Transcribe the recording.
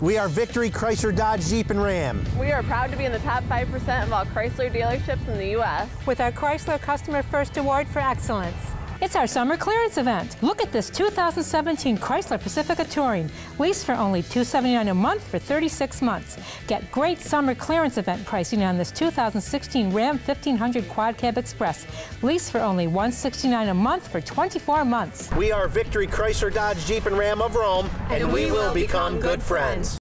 We are Victory Chrysler Dodge Jeep and Ram. We are proud to be in the top 5% of all Chrysler dealerships in the U.S. with our Chrysler Customer First Award for Excellence. It's our summer clearance event. Look at this 2017 Chrysler Pacifica Touring. Lease for only $279 a month for 36 months. Get great summer clearance event pricing on this 2016 Ram 1500 Quad Cab Express. Lease for only $169 a month for 24 months. We are Victory Chrysler Dodge Jeep and Ram of Rome, and we will become good friends.